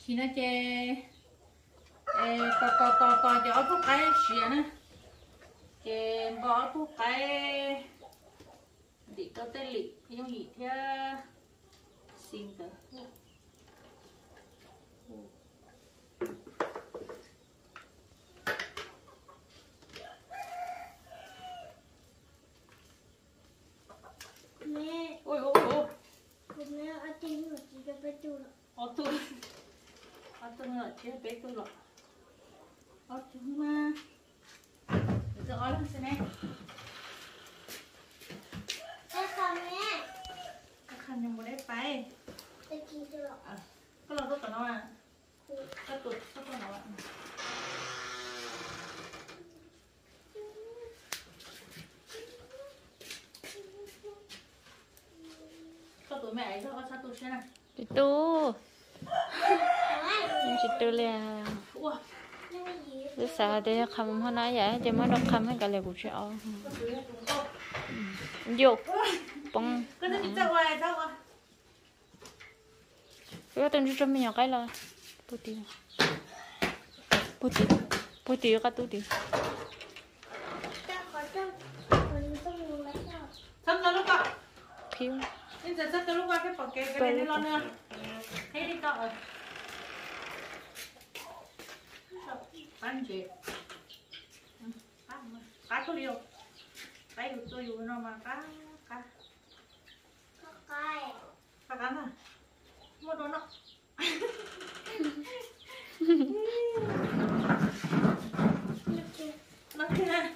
khi nó chơi có cho thuốc cái xịa nữa chơi bỏ thuốc cái đi có tên lị thì giống gì thế xin tờ mẹ ôi ôi ôi mẹ ở trên người chị cho bé tu rồi ở tôi ngồi chơi bé tôi rồi ở chúng mà giờ ở làm sao nè em không mẹ các khănยังไม่ได้ไป để chị cho rồi ก็เราต้องต่อน้อยอ่ะก็ตุดก็ตัวน้อยอ่ะก็ตัวแม่ไอ้ก็ชาตุใช่ไหม chị tu nhưng chị tu là ว้า nhưng mà gì lúc sau thì không hôm nay vậy chị mới đọc không hay cả lời của chị ó ก็ตัวนี้ตุ้งโต dục bông ก็จะมีเจ้าไว้เจ้าอ่ะ cái tên cho mình nhỏ cái là bút tiêu cái tu tiêu ta có trong còn trong người lấy sao ทำตัวลูกก่อน phiêu นี่จะทำตัวลูกก่อนแค่ปอกแกก็ได้ในร้อนเนื้อให้ดีก่อนปั้นเจ็บcá có liều cái của tôi dùng nó mà cá có cái cắn à mua đồ nó nó kia nè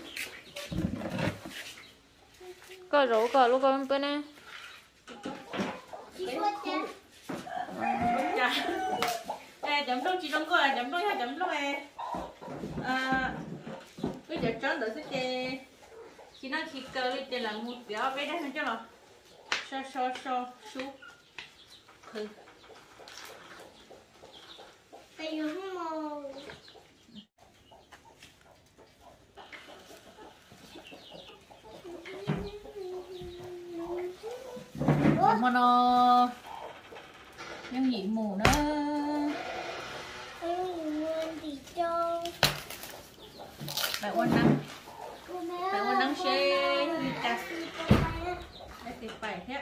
có rượu có lúc có bên này chị có chứ dạ chấm đâu chị don't coi chấm đâu ha chấm đâu bây giờ chọn được sẽ khi nó khi cơ bây giờ là một béo bé đấy cho nó so su thử tại vì không màu mà nó nhưng nhị mù nó thì cho bạn quan năng bạn quan năng xe đi ta để tìm bài thế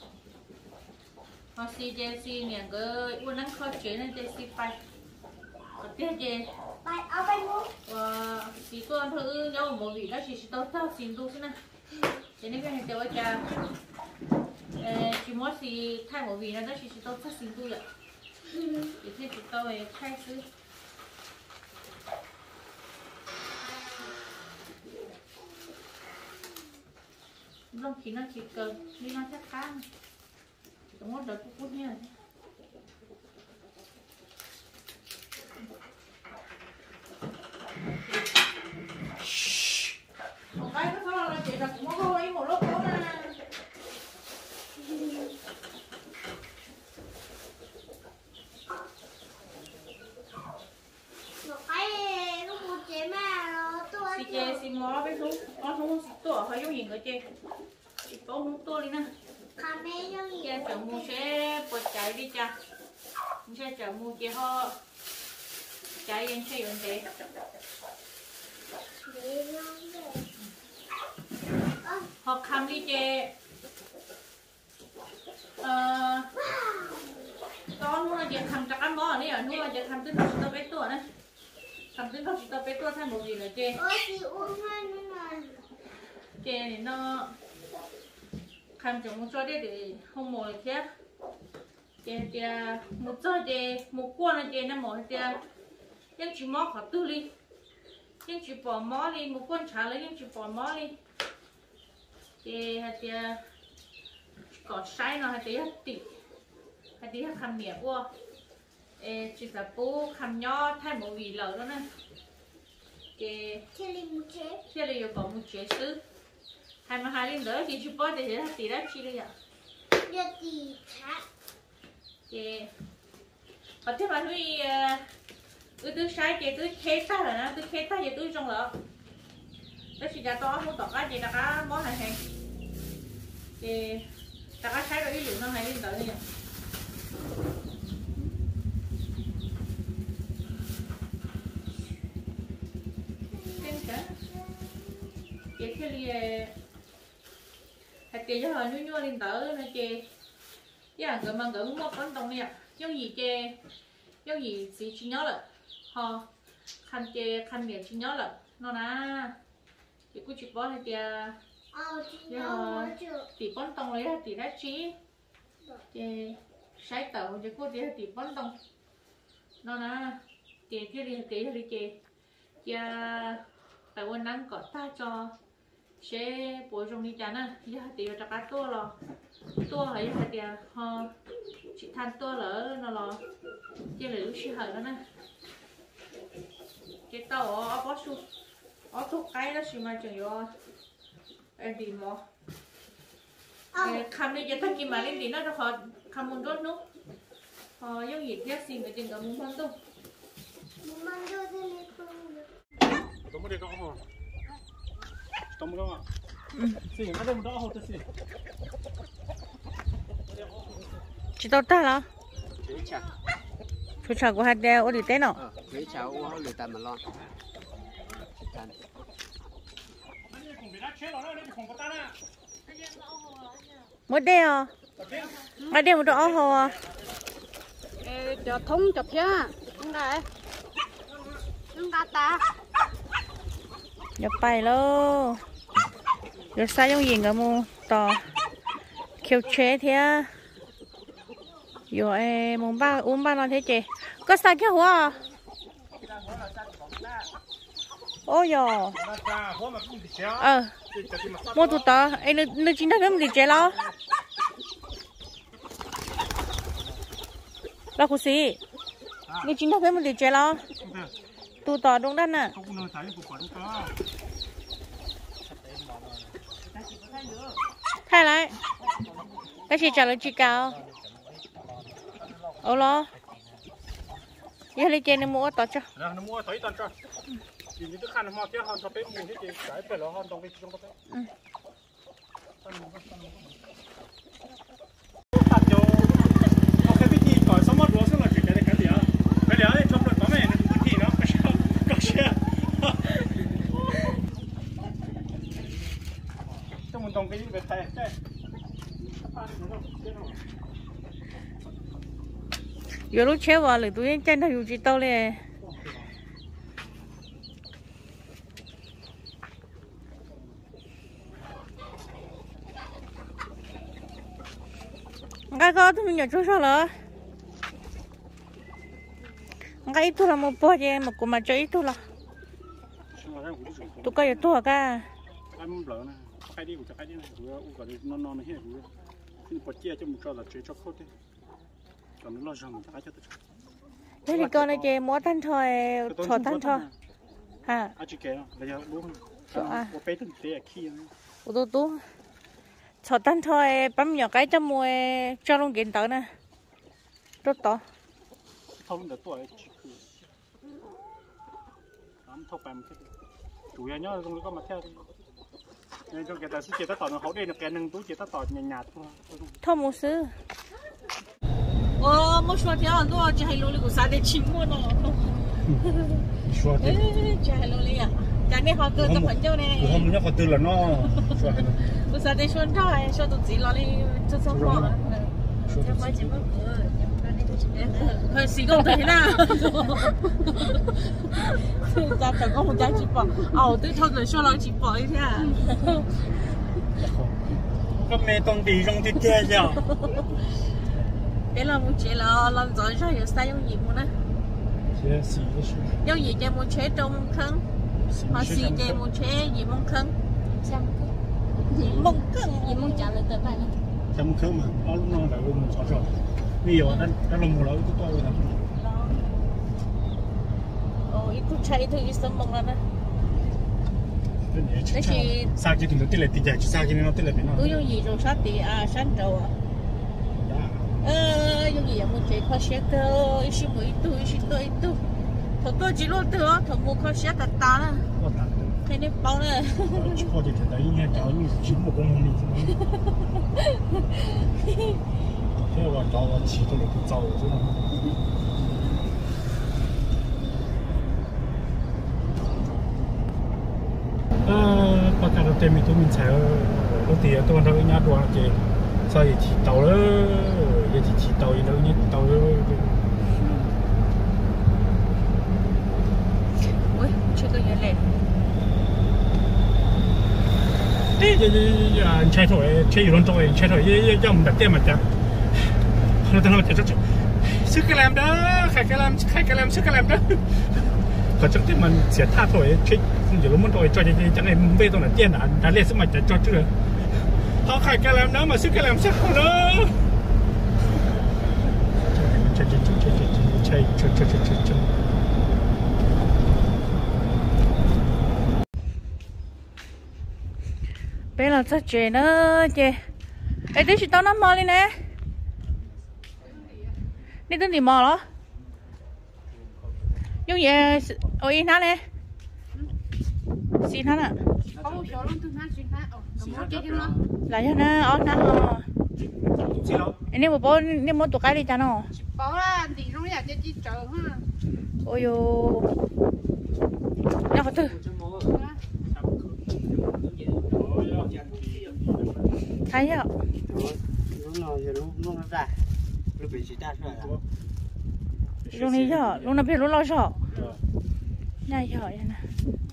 họ xì chơi xì nè cái quan năng khó chế nên chơi xì bài có tiếc chơi bài áo bài mũ và xì con thử nhau một vị đó chỉ tốt theo xin tu thế này cho nên cái này tôi cho chỉ muốn xì thay một vị đó chỉ tốt theo xin tu vậy để thế chúng tôi thay xứ lúc khi nó chỉ cần đi nó chắc kháng đúng không? Đợi phút nha một cái nó sao là chị là cũng có ý một lúc đó là một cái lúc một chế mà nó tôi xì chè xì mó với thú nó không xì tổ hơi giống gì người chè xì tổ không tổ đi nè khám mẹ cho gì chè chợ mua sẽ bật chạy đi cha sẽ chợ mua chè ho chạy yên xe yên thế để nó họ khăm đi chè con mua là chè khăm chắc ăn bò này ở mua là chè khăm tính học bé tuổi này khăm tính học bé tuổi thay một gì là chè ôi chị uống hơn nữa này chè này nó khăm chồng mua cho đấy để không mồi thế chè một giờ chè một quan là chè nó mồi chè nhưng chỉ mó khó tư đi nhưng chỉ bỏ mó đi một quan trả lấy nhưng chỉ bỏ mó đi chè có sai nó hay chè tỉ hay chè khăm miệng qua chỉ là bố khăm nhỏ thay một vị lẩu đó nè chè chị đi một chế chè là có một chế sứ hai mà hai lên đó thì chụp bao thì tỉ đó chi đây ạ giờ thì khác chè và thế mà nuôi tôi sai chè tôi khé ta rồi nè tôi khé ta vậy tôi trong lợ đó chỉ là to muốn tọt cái gì là cá món này hay chè ta cá sai rồi ví dụ nó hay lên tới đây ạ chế theo đi hạt chế cho họ nhua lên tớ nó chế dạ gỡ mà gỡ một con tông này giống gì xí chỉ nhớ là họ khăn chế khăn miệng chỉ nhớ là nó na thì cứ chụp bó hay chế tỷ bón tông lấy tỷ đá chí chế sái tàu chế cứ chế tỷ bón tông nó na chế theo đi chế tạiวันนั้นก็ถ้าจอเช่ปวยตรงนี้จ้านะยาเดียวจะกัดตัวหรอตัวเหรอยาเดียวฮอจิทันตัวเหรอนั่นหรอเจ้าเหลือลูกชิ้นเหรอนะเจ้าเต่าอ๋อพอสุอ๋อทุกไก่แล้วสิมาจังยอดีหมอคำนี้จะตั้งกินมาเล่นดีน่าจะขอคำมุนรถนุ๊กพอยังหยิบแยกสิ่งไปจึงกับมุนพันตุ้ม Toma de carro. Toma de carro. Sim, mas não dá a rota assim. Chị tốt ta là Chuối chảo. chú chào của hạt đeo ở đi tên nào Chuối chảo u hao lười tầm mà lon. mới đeo mà đeo một độ hồ à cho thúng chụp chứ không đây chúng ta nhập bài lô được sao giống gì ngờ mu tò kêu chế thế rồi mùng ba uống ba non thế chị có sao cái hoa ôi giờ mua tụt tờ anh nữ chính thức em đi chế lo là cô sĩ nữ chính thức em đi chế lo tụt tờ đúng đắn à thay lại cái chị trả lời chị cao ô lo giờ lấy trên em mua tao cho nó mua thấy tao cho chỉ những cái khăn mà cái hòn thập bếp mùi cái cái phải là hòn đồng bên trong đó hạt dầu học cái gì khỏi sống mất rồi xong là chỉ cái gì á cái đấy trong đó có mày cái gì nó có xe trong một đồng cái gì về thay chứ giờ lúc chế vào lại tụi chân thay chỉ tao lên cái có tụi mình nhớ chút sao nữa cái ít thôi là một bữa chứ mà cũng mà chơi ít thôi là tụi cái ít thôi cả cái mắm lợn này cái đi của cái đi này của cái non non này hết rồi thì bột chia cho một trò là chơi cho khốt đi còn nó lo rằng cái cho tôi thế thì con này chơi múa tan thôi thổi tan thôi hả à chị kể bây giờ đúng không có bé từng té khi ô tô thổi tan thôi bấm nhỏ cái cho mua cho luôn kiện tớ nè rất to không được tuổi chỉ cứ lắm thọc bèm cái chủ yếu nhớ trong đó có mặt theo nên cho cái ta sẽ chế tác tỏi nó hậu đây là cái nâng túi chế tác tỏi nhạt nhạt thôi thôi một xứ một số theo anh tôi chỉ hay lôi của sao để chim mua nó chỉ hay lôi à cái này họ cơ tập cho này không nhớ họ từ là nó của sao để xuân thôi xuân tụi chị lo đi cho xong rồi cho mấy chị mới hơi xí công thế nào ta cần có một trái chỉ bỏ tôi thôi rồi xuân lo chỉ bỏ đi thế à có mẹ tông đi trong thế kia chứ cái là một chế là làm giỏi cho hiểu sai giống gì muốn á giống gì cho một chế trong khăn họ xì cho một chế gì mong khăn mong khăn gì muốn trả lời tới bài này chăm khơi mà nó lúc nào là luôn rõ ràng bây giờ nó làm một lỗi tôi rồi ít chút cháy thôi ít sớm mong là đó đấy chị sao chị đừng có tiền lệ sao chị nó tiền lệ nó cứ giống gì rồi sát thì sát đầu giống gì một chế khó xét thôi ít một ít tu thôi tôi chỉ luôn thôi thôi mua khó xét ta nè thế nên bao nè khó thì đấy nghe cháu như chỉ một con mình thế mà cháu chỉ tôi được cái giàu chứ bắt đầu tem mình mình xài nó thì tôi ăn đâu nhá đồ ăn chị sao thì chỉ tàu đó giờ chỉ tàu gì đâu nhé tàu đó ui chưa có gì lên thế giờ chạy thôi chạy rồi thôi chạy thôi giờ mình đặt tiền mà chả nó tao nói cho sức cái làm đó khai cái làm sức cái làm đó còn chắc thì mình sẽ tha thôi chạy giờ lúc mình thôi cho chẳng này về tôi là tiền đã lên sức mà cho chưa họ khai cái làm đó mà sức cái làm sắc không đó chạy bây giờ chắc chơi nữa chơi ấy tí chỉ tao nắm mò đi nè đi tới tìm mò đó dùng gì ôi nó nè xin hắn ạ lại cho nó ở nó anh em bố anh muốn tụi cái đi cho nó bỏ ra thì nó nhà cho chị chờ ha ôi yo nó từ thấy chưa nó ra nó bị chỉ đa rồi lúc này chưa lúc nào biết lúc lo sợ này chờ vậy nè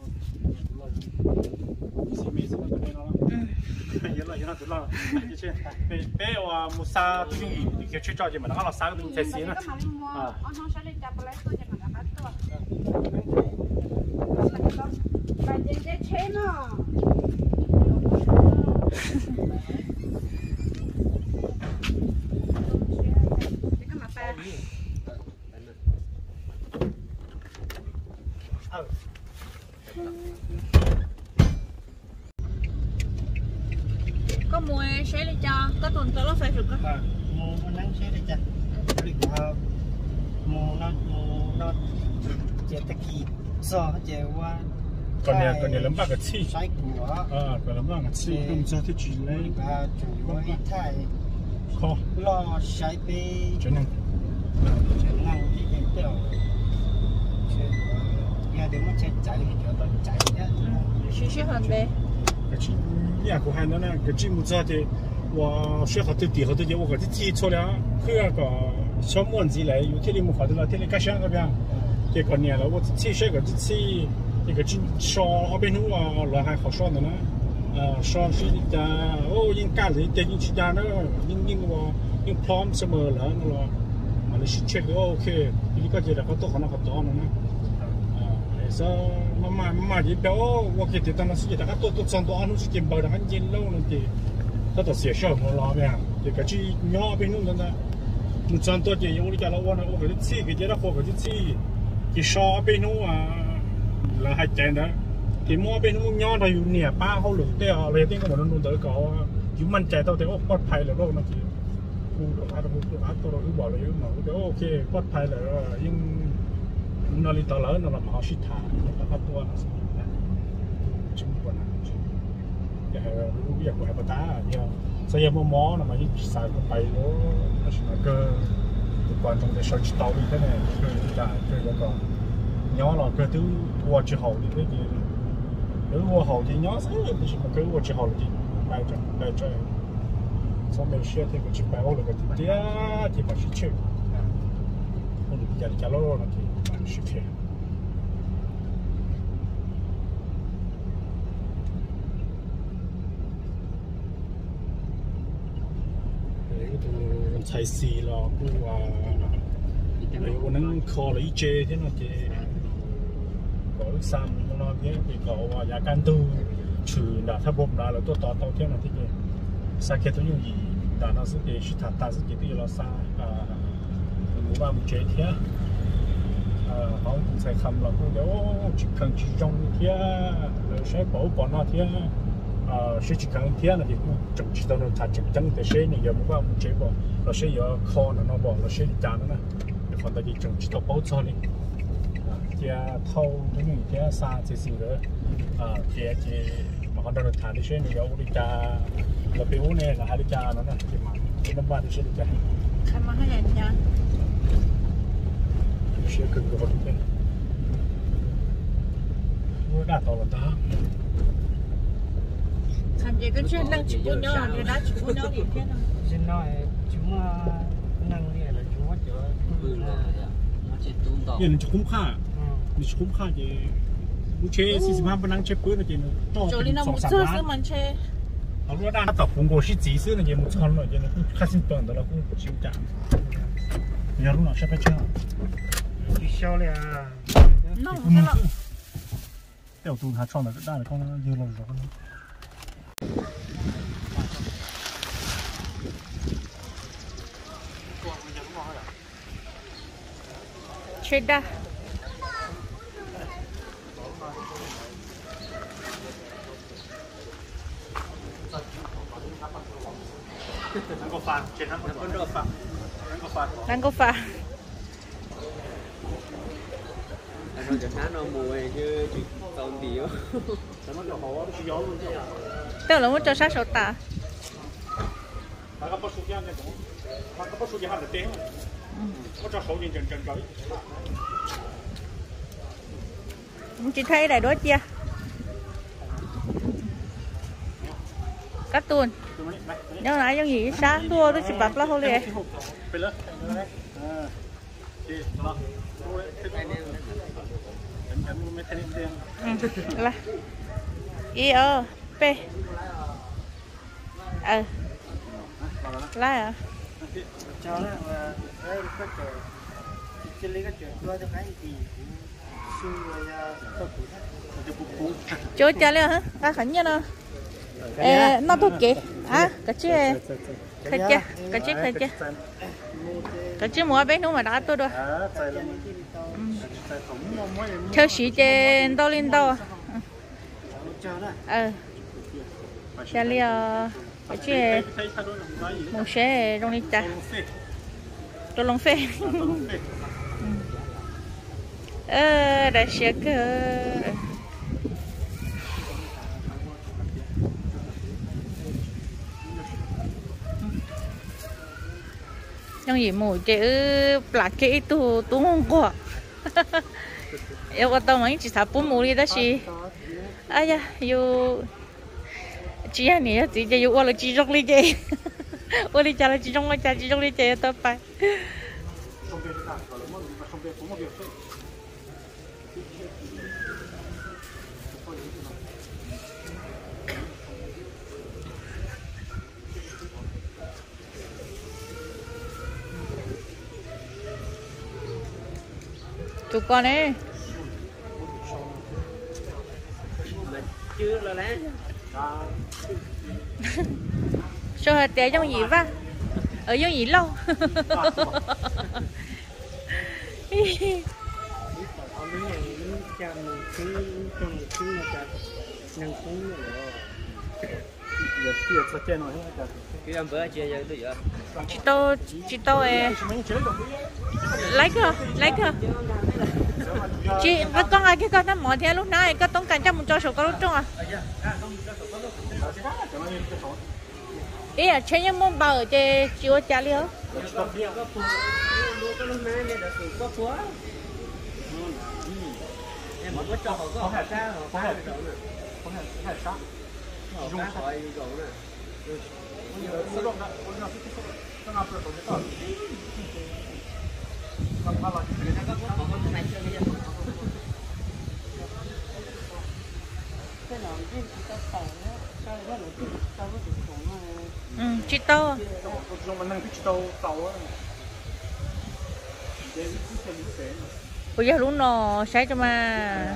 bé một sa chung thì cái chuyện trò gì mà nó là sa mình phải xí nữa có mùi sẽ đi cho có tuần tới nó phải được không? mua nó nắng sẽ đi chăng đi qua mua nó chơi tắc kỳ so chơi qua còn nhà lắm bạc cái chi sai của còn lắm bạc cái chi không sao thì chỉ lấy chủ yếu thay kho lo sai bê chuyện này đi đến đâu nhà để mà chơi chạy thì cho tôi chạy nhá xí hơn bé cái chi nhà của hai nó nè cái chi một giờ thì 我学好对好对我个自己错了，去那个小木子来，有天里木好的了，天里干香那边，这个年了，我自己学个自己一个进烧那边路啊，来还好烧的呢，烧是的，哦，应干了，点进去家呢，应พร้อมเสมอแล้วนั่นแหละมันชิเช็คก็โอเคนี่ก็จะได้เขาตัวเขาหน้าเขาตัวนั่นนะซะมาดีเปล่าว่าคิดถึงตอนนั้นสิแต่ก็ตัวสองตัวอันนู้นสิเก็บบ่ได้หันเย็นแล้วนั่นที他都写小么老边，这个去鸟边弄的，你赚多点，我家老我呢，我给你吃，给家伙给你吃，给烧边弄啊，然后还真的，给毛边弄鸟它有年8号路的啊，那点个我能弄得高啊，有蛮ใจ到แต่ว่าปลอดภัยแล้ว那ทีกูอาจจะกูอาจตัวเรารู้บ่เลยอยู่มั้งแต่โอเคปลอดภัยแล้วยิ่งนาฬิกาแล้วนั่นเรามาเอาชิดทางแล้วตัวนั่นสิชิมก่อนนะอย่าให้รู้อยากให้ปะตาเนี่ย所以我摸那么一三个白咯，那是那个观众在手机刀里头呢，这个鸟了个都我只好的那个，如果好的鸟是不是那个我只好的摆着，上面写这个去摆我那个地方是去，我们家老那个蛮是去。才死了，กูว่าวันนั้นคอเลยเจที่นั่นเจก็ซ้ำนอนที่ไปก็ว่ายากันตูชื่อนะถ้าบ่มนะแล้วตัวต่อเที่ยงนั่นที่สักแค่ตัวอยู่อีแต่นั่นสุดที่ชิดตาสุดที่เราสร้างรู้ว่ามันเจเที่ยเขาใส่คำเราพูดเดี๋ยวจิตขังจิตจงเที่ยเราใช้保保那เที่ย是只看天了的，整知道了他整的谁呢？也不管我们这个，老师要考呢，那不老师讲的呢，放到的整知道包操的，这套都用这啥这些个，这嘛看到了他的谁呢？要我的家，那边我呢，那还的家呢，这嘛，这那把的谁的家？ 看嘛，还人家， 是更多的，我拿到了他。 Thành chị cứ chuyện năng chịu nhau rồi đã chịu nhau thì thế nào? Xin nói chúng năng này là chúng chỗ nhìn nóคุ้มค่ามันคุ้มค่าจีมุเช่45เป็นนั่งเช็ดปืนนะจีนะต่อเป็น2-3 ล้านเอาลูกด้านต่อผมก็是几岁นะจีมุช้อนเลยจีนะ开心短的了กูชิวจังอย่ารู้หน่อยใช่ไหมเช่า取消了。 弄不了。 掉肚他创的大的，刚刚有了热呢。 吃的。 能够发，简单不能够发，能够发。 能够发。 nó cho sáng nó mùi chứ còn điều tức là muốn cho sát sầu tả chị thấy đầy đốt chưa cắt tuôn nhưng nãy giống gì sáng đua tôi chỉ bạc là không liền là i p là à cho nó cái chuyện lấy cái chuyện tôi cho cái gì xui rồi chỗ cha liền hả ta khẩn nhiên à nó thuộc kì à cái chứ cái chứ cái chứ cái chứ cái chứ mua bênนู้นmà đã tôi rồi theo sĩ trên đâu lên đâu cha li cái chứ một xe trong đi cha tôi lòng phê đã xe cơ trong gì mùi chữ là cái tu ngon quá yêu cái tao mấy chỉ thà bún mùi đi đó chị ai da yêu chị anh này chị cho yêu là chị trong ly chị ly cha là chị trong cha chị trong ly chị tao phải tụi con ấy chưa là lá sao hạt té trong gì va ở trong gì lâu cái em bữa chia cho tôi vậy chị tôi lấy cơ chị với con ai cái con nó mỏi theo lúc này có tốn cảnh cho một cho số có lúc trung à ý là chơi những món bào ở trên chiếu trả liêu em muốn cho họ có hạt sao có hạt sao dùng khỏi rồi nè chị tao bây giờ lúc nó sẽ cho mà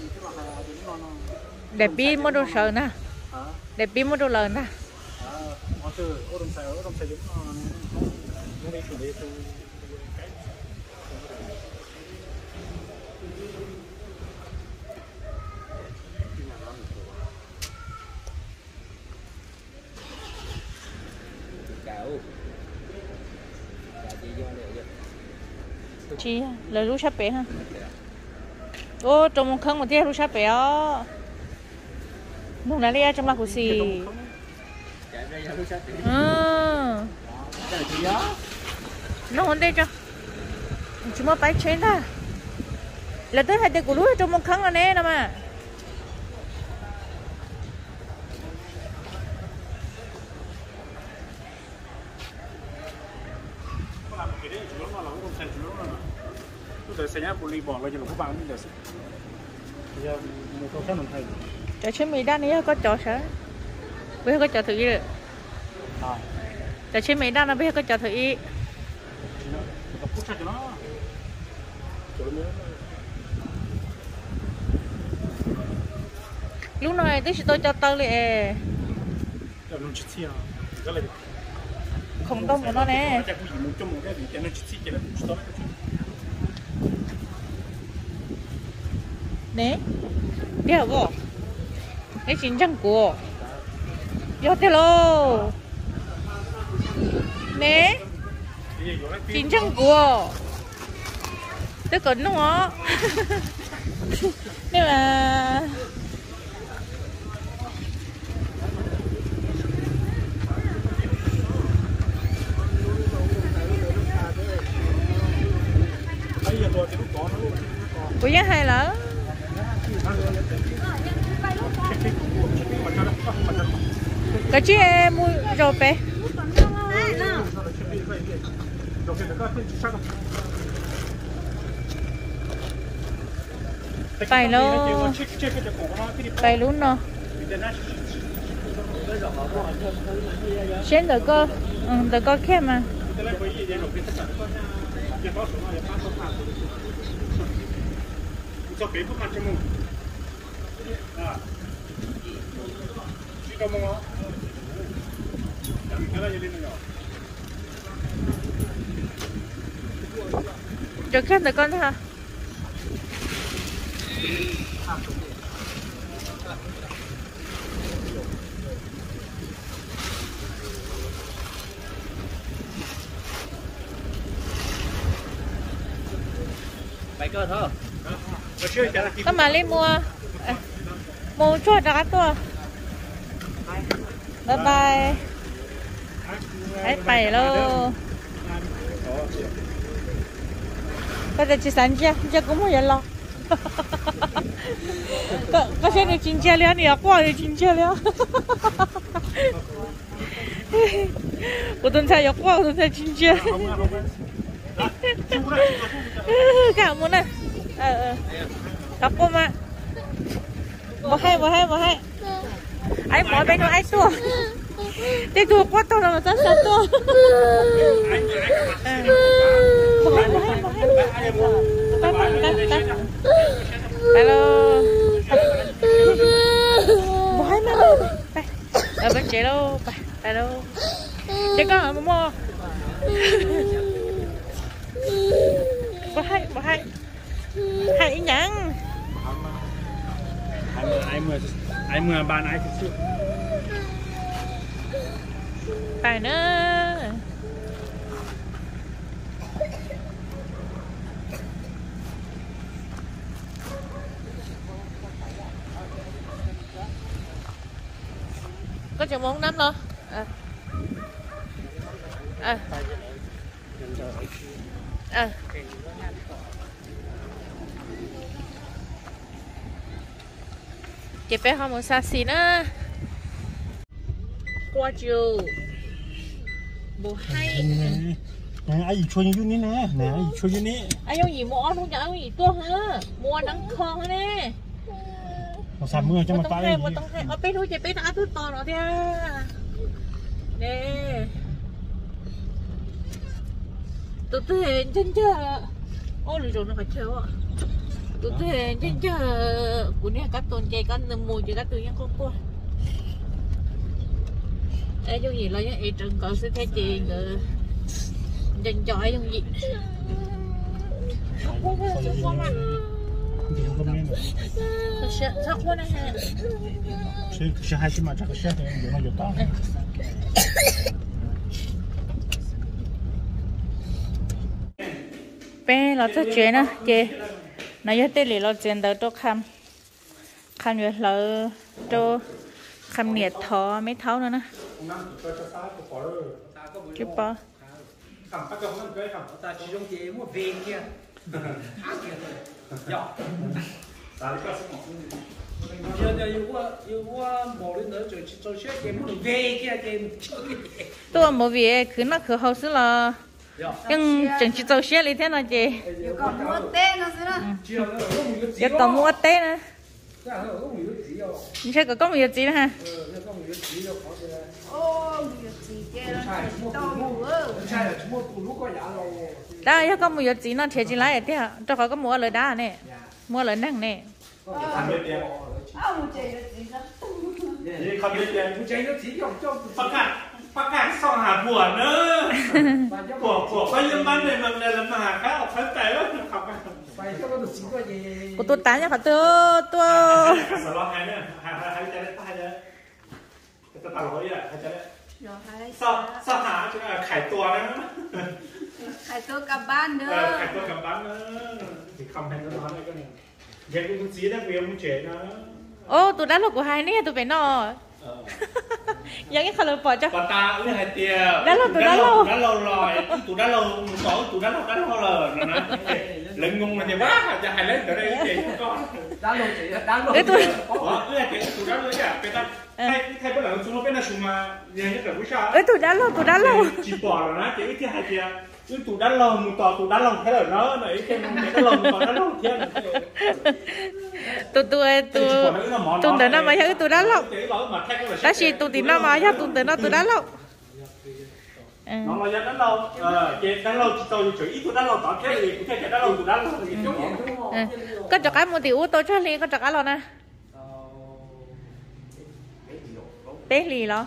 đẹp bi mới đồ sợ nè đẹp bi mới đồ lời nè chị lời rú sắp bể ha ô trong một khăn một tia rú sắp bể ó nung nãy đi trong là của gì nó hôm đây cho chúng nó bay trên ta là tới hai tay của lúa trong một khăn là nè mà lúc đấy sẽ nhá bùn lì bỏ lại cho nó bạn bây giờ bây giờ một câu khác mình thấy chợ trên Mỹ Đan này có chợ sao bây giờ có chợ thử gì được chợ trên Mỹ Đan là bây giờ có chợ thử gì lúc này tôi sẽ tôi cho tao liền không đông của nó nè nè đeo vô cái chín trăm của vô theo lô nè chín trăm của tôi cần đúng không nhưng mà Ủa giá hay lỡ cái chiếc em mua rồi bé phải luôn phải luôn nó xem được có kém mà cho bé không ăn cho mùng chỉ có mùng đó cái này lên nữa cho kém được con thôi hả Bảy cơ thôi. các bạn lên mua cho đá tua bye bye hãy phải luôn có thể chỉ sản chia cũng không lo có xem được chín chia liền nè qua được chín chia liền của tuần thay qua của tuần thay chín chia cả muốn này cặp cô mà bỏ hay anh bỏ bên nó anh tua đi tua quá to là rất sợ tua bỏ hay mà ở bên chế đâu phải đâu chế con ở mua bỏ hay hay nhắn ai mưa ban ai thì chịu phải nữa có chừng muốn nắm luôn chị bé không muốn xa xí nữa qua chiều bố hay nè ai cho như thế nè ai cho như thế ai dùng gì mua không cho gì tua hả mua nắng con nè một sắm mưa cho một tay một tông ở bên thôi chị bé đã tút to nó thế nè tụi tôi hẹn chân chờ ôi lì rồi nó phải chờ ạ tụi tôi hẹn chân chờ của nè các tuần chạy con nằm mùi cho các tuần nhá con qua ấy dùng gì lo nhá ấy trừng cậu sẽ thấy chị ngờ dành cho ấy dùng gì sao qua này hả sẽ hai chứ mà chắc sẽ thì nó nhiều to bé là cho chuyện á chị nó nhớ tên là chuyện đầu cho khăm việc là cho khăm nhiệt thọ mấy tháo nữa nè chứ bao ta chỉ dùng chế một về kia tôi một việc cứ nó cứ hậu sự là nhưng chẳng chỉ tàu xe đi thế nào chị còn mua tên nó nữa giờ còn mua té nữa你这个公有几了哈？ ô nhiều gì kia nó to nhiều đó giờ có mua gì nó thiệt chỉ lại thế à? Cho khỏi có mua lời đá nè, mua lời năng nè. ông chơi được gì đó không biết tiền phát cát xong hà buồn nữa của bao nhiêu năm này mà làm hà khác học phân tài lắm học Của tôi tán nha phải tôi sợ lo hay nữa hay chơi đấy hay chơi cái tao lỗi vậy hay chơi đấy rồi hai sao hả chứ khải tua đó hai tôi cả ban nữa khải tua cầm bắn nữa thì không hay nó nói cái này giờ cũng chỉ đang vì muốn trẻ nó ô tôi đã lột của hai nè tôi phải nọยังงี้เขาเลยปล่อยจ้ะ bà ta ư hai tia đã lâu rồi tụi đã lâu tỏ tụi đã lâu rồi nó nói lệnh ngung là thì quáจะให้เล่นเดี๋ยวได้เจ๊ก็đã lâu chị đã lâu tôi ư hai tia tụi đã lâu chứ bây giờ thay bây giờ chúng nó bên là chúng mà riêng nhất là buổi sáng tôi đã lâu chỉ bỏ rồi đó chị cái hai tia tụi đã lâu một tỏ tụi đã lâu thế là nó này cái đã lâu một tỏ đã lâu thế tôi tới nó mà thấy tôi đã lâu đó chỉ tôi tìm nó mà thấy tôi tới nó tôi đã lâu nó là đã lâu chị đã lâu tôi chỉ ít tôi đã lâu tỏ thế thì cũng đã lâu tôi đã lâu có cho cái một tiểu tôi cho liền có cho cái lo nè bé lì lo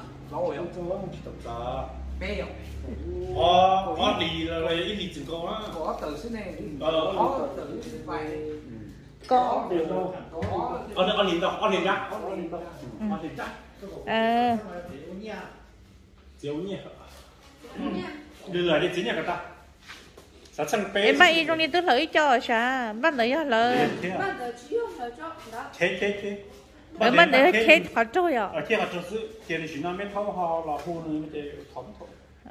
lì là cái lì chừng con á có từ xứ này có từ vài có lì đâu lì đâu lì ra lì ra chiếu nhỉ đưa đi chính nhà người ta sao chẳng bé em bay trong đi tôi lấy cho sao bắt lấy lời ban đầu chỉ用来做的 thế em bắt lấy hết khó trôi à ở kia là trò sự tiền thì nó mới thâu họ là hồ nữa mới thấm thôi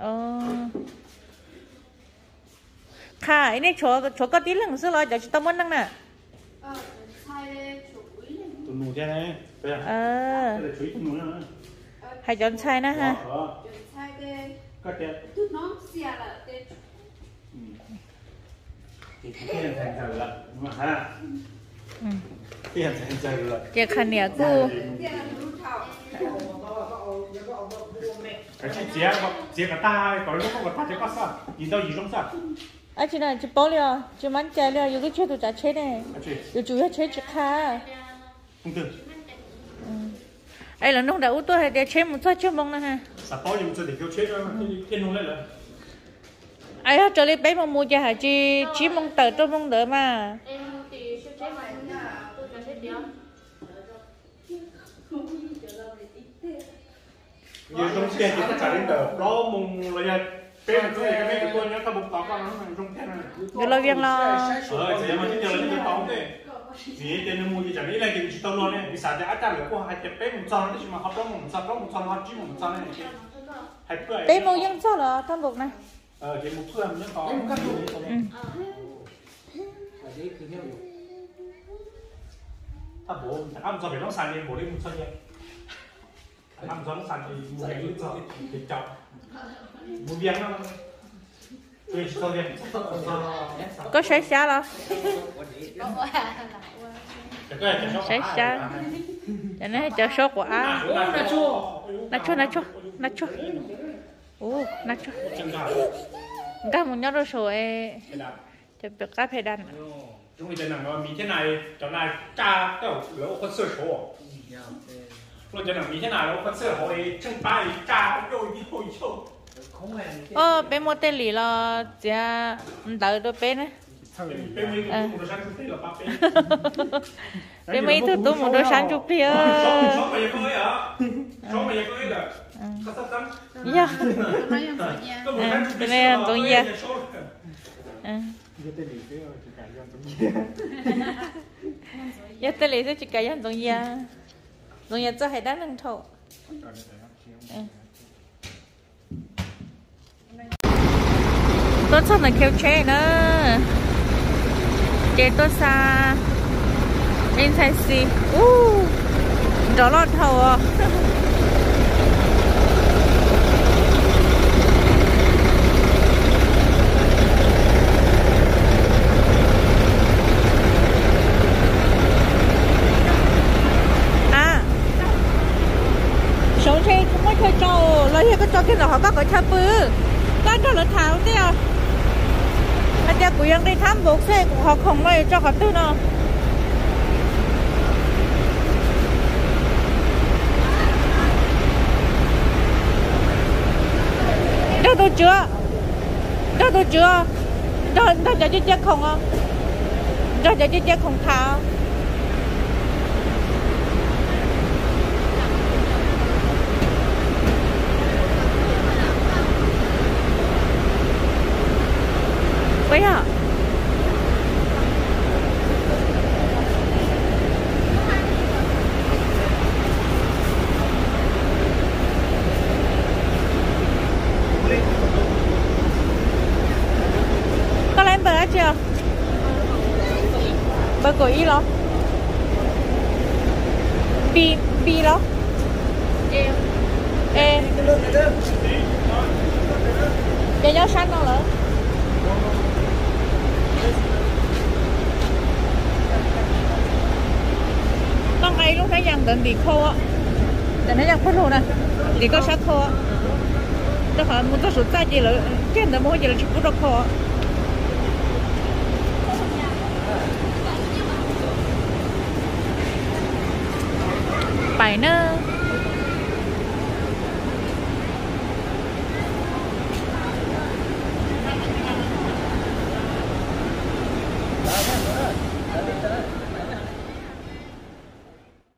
ค่ะไอ้นี่ชัวก็ตีหลังซื้อเลยจะต้องมันนั่งน่ะ sai chủ quý này tụi nụ thế này bây giờ để chuối tụi nụ nữa ให้จนใช่นะฮะ sai cái có thể tụi nó xia là cái thì cái hiện thành giờ là đúng không ha cái hiện thành giờ là เจอคันเหนียวกู tiền là đủ thảo cái chị cả ta có lúc không có ta thì có sao nhìn đâu gì không sao ไอ้ที่นั่นจะโป๊ะเลยจะมั่นใจเลยอยู่ก็เชื่อตัวจ่าเช็ดเนี่ยอยู่จู่ให้เช็ดจะค่ะ không từ ไอ้หลังน้องดาวตัวให้เดี๋ยวเช็ดมันจะเชื่อมองนะฮะ sao bao nhiêu giờ để kêu chết rồi thiên nung lên rồi ไอ้เขาจะเรียกไปมองมูจะหาจีมองเต๋อตัวมองเด๋อมา em thì sẽ chế mày tôi cho chế điều giờ trong tiền thì có trả đến đỡ đó mùng là bên cái cái mấy tôi nhớ ta bụng tóc con nó trong tiền này อยู่เราเวียงเรา giờ mà bây giờ là cái tóc này vì tiền nó mua gì chẳng nghĩ là cái gì tao luôn này vì sao để áp đặt được qua hai chục bé một trăm đấy mà họ đó một trăm họ chỉ một trăm này hai phơi เป๊ะมองยังเศร้าเหรอท่านบอกนะ cái một phơi nó có ta bố ăn cho phải nó sàn đi bố đi một chân nhé ăn cho nó sàn thì mua cái nước cho thì chọc mua biếng nó tôi cho đi có sấy xa lo sấy xa cho nên cho số của á nacho ô nacho cái một nhát rồi thì bị cái phải đan chúng mình đang nói mình thế này chỗ này ca cái lỗ con sơ số rồi cho nên mình thế này lỗ con sơ hồi chân tay ca cũng rồi đi thôi chứ bé mua tên lì là giờ đợi đôi bé này bé mấy thứ tôi một đôi sáng chụp kia số mày có ấy hả số mày có ấy là có sắp lắm dạ nói em phải nha cái này tôi dạ dạ tên lì sẽ chỉ cái dân tôi dạ tôi dạ cho hay đá nâng thổ tôi xong là kêu chế nữa chế tôi xa in thay xì đó lọt thầu à mới thì có cho cái nó có chắp bự cái đó là tháo tiêu anh ta cũng đang đi thăm bộ xe của họ không nói cho họ tư nó đó tôi chưa đó cho chết không á đó cho chết không tháo vậy à có lên bờ chưa bờ của y lo bi lo ê để nhau sáng đâu nữa con ấy lúc thấy rằng định bị khô á định thấy rằng khô luôn nè thì có sát khô á cho họ muốn cho số tay gì là cái này mua gì là chỉ có được khô bảy nữa